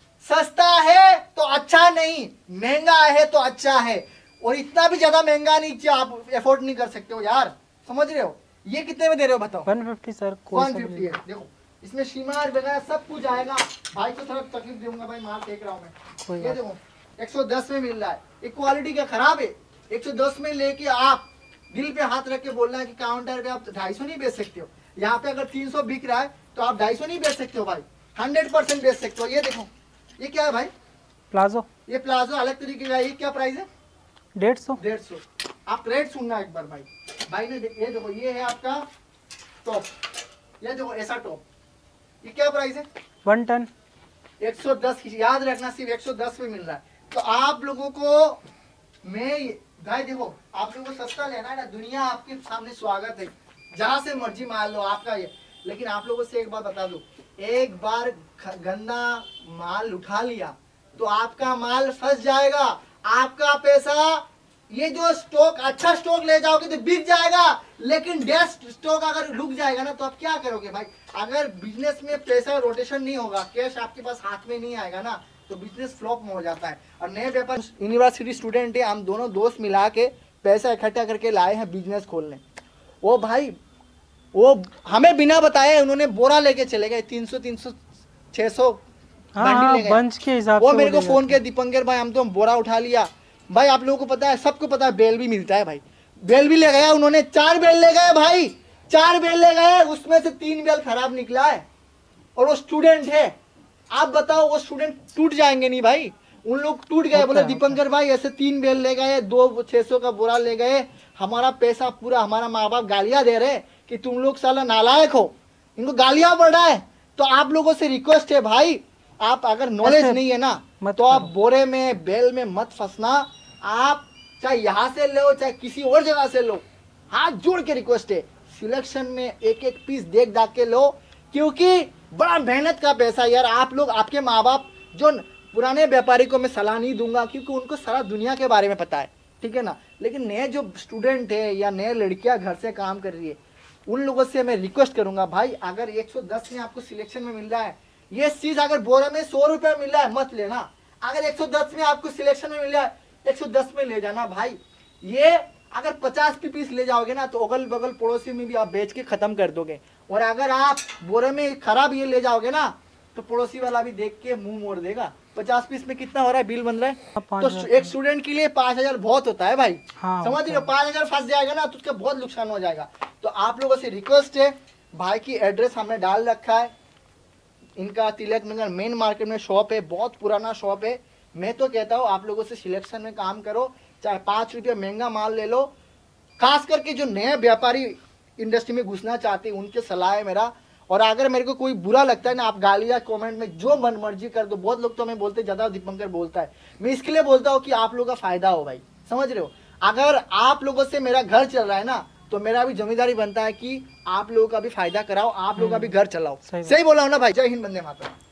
सस्ता है तो अच्छा नहीं, महंगा है तो अच्छा है। और इतना भी ज्यादा महंगा नहीं कि आप एफोर्ड नहीं कर सकते हो यार। समझ रहे हो? ये कितने में दे रहे हो बताओ? One fifty sir, one fifty है। देखो इसमें शीमार वगैरह सब कुछ आएगा। भाई को थोड़ा तकलीफ दूंगा भाई, माल फेंक रहा हूँ कोई मैं। ये बात देखो एक सौ दस में मिल रहा है। ये क्वालिटी का खराब है। एक सौ दस में लेके आप दिल पे हाथ रख के बोलना है कि काउंटर पे आप ढाई सौ नहीं बेच सकते हो। यहाँ पे अगर तीन सौ बिक रहा है तो आप ढाई सौ नहीं बेच सकते हो भाई, हंड्रेड परसेंट बेच सकते हो। ये देखो ये क्या है भाई? प्लाजो ये प्लाजो अलग तरीके का। ये क्या प्राइस है? डेढ़ सौ डेढ़ सौ। आप रेट सुनना एक बार भाई। भाई ने ये देखो, ये है आपका टॉप। ये देखो ऐसा टॉप, ये क्या प्राइस है? वन टेन एक सौ दस। याद रखना, सिर्फ एक सौ दस में मिल रहा है। तो आप लोगों को मैं भाई देखो, आप लोगों को सस्ता लेना है ना, दुनिया आपके सामने स्वागत है, जहां से मर्जी माल लो आपका ये। लेकिन आप लोगों से एक बात बता दूं, एक बार गंदा माल उठा लिया तो आपका माल फंस जाएगा। आपका पैसा, ये जो स्टॉक, अच्छा स्टॉक ले जाओगे तो बिक जाएगा, लेकिन डेस्ट स्टॉक अगर रुक जाएगा ना, तो आप क्या करोगे भाई? अगर बिजनेस में पैसा रोटेशन नहीं होगा, कैश आपके पास हाथ में नहीं आएगा ना, तो बिजनेस फ्लॉप में हो जाता है। और नए व्यापार यूनिवर्सिटी स्टूडेंट है, हम दोनों दोस्त मिला के पैसा इकट्ठा करके लाए हैं बिजनेस खोलने। वो भाई वो हमें बिना बताए उन्होंने बोरा लेके चले गए, तीन सौ तीन सौ छह सौ बंच के हिसाब वो से मेरे को ले फोन जाते किया, दीपंकर भाई हम तो बोरा उठा लिया। भाई आप लोगों को पता है, सबको पता है, बेल भी मिलता है भाई। बेल भी ले गया उन्होंने, चार बेल ले गए भाई, चार बेल ले गए, उसमें से तीन बेल खराब निकला है। और वो स्टूडेंट है, आप बताओ वो स्टूडेंट टूट जाएंगे नहीं भाई? उन लोग टूट गए। बोले दीपंकर भाई ऐसे तीन बेल ले गए, दो छह सौ का बोरा ले गए, हमारा पैसा पूरा, हमारा माँ बाप गालियां दे रहे कि तुम लोग साला नालायक हो, इनको गालियां पड़ रहा है। तो आप लोगों से रिक्वेस्ट है भाई, आप अगर नॉलेज नहीं है ना, तो आप बोरे में बेल में मत फंसना। आप चाहे यहाँ से लो चाहे किसी और जगह से लो, हाथ जोड़ के रिक्वेस्ट है, सिलेक्शन में एक एक पीस देख दाख के लो, क्योंकि बड़ा मेहनत का पैसा यार। आप लोग, आपके माँ बाप, जो पुराने व्यापारी को मैं सलाह नहीं दूंगा क्योंकि उनको सारा दुनिया के बारे में पता है, ठीक है ना, लेकिन नए जो स्टूडेंट है या नए लड़कियां घर से काम कर रही है, उन लोगों से मैं रिक्वेस्ट करूंगा, भाई अगर एक सौ दस में आपको सिलेक्शन में मिल रहा है, ये चीज अगर बोरा में सौ रुपये मिल रहा है मत लेना। अगर एक सौ दस में आपको सिलेक्शन में मिल रहा है, एक सौ दस में ले जाना भाई। ये अगर पचास की पीस ले जाओगे ना तो अगल बगल पड़ोसी में भी आप बेच के खत्म कर दोगे, और अगर आप बोरे में खराब ये ले जाओगे ना तो पड़ोसी वाला भी देख के मुंह मोड़ देगा। पचास पीस में कितना हो रहा है, बिल बन रहा है, तो एक स्टूडेंट के लिए पाँच हजार बहुत होता है भाई। हाँ, समझ रहे हो, पाँच हजार फंस जाएगा ना तो उसका बहुत नुकसान हो जाएगा। तो आप लोगों से रिक्वेस्ट है, भाई की एड्रेस हमने डाल रखा है, इनका तिलक नगर मेन मार्केट में शॉप है, बहुत पुराना शॉप है। मैं तो कहता हूँ आप लोगों से सिलेक्शन में काम करो, चाहे पाँच रुपये महंगा माल ले लो। खास करके जो नए व्यापारी इंडस्ट्री में घुसना चाहते हैं उनके सलाह है मेरा। और अगर मेरे को कोई बुरा लगता है ना, आप गाली या कमेंट में जो मन मर्जी कर दो। बहुत लोग तो हमें बोलते ज्यादा दीपंकर बोलता है, मैं इसके लिए बोलता हूँ कि आप लोगों का फायदा हो भाई, समझ रहे हो। अगर आप लोगों से मेरा घर चल रहा है ना तो मेरा भी जिम्मेदारी बनता है कि आप लोगों का भी फायदा कराओ, आप लोगों का भी घर चलाओ। सही बोला हूँ ना भाई। जय हिंद, वंदे मातरम।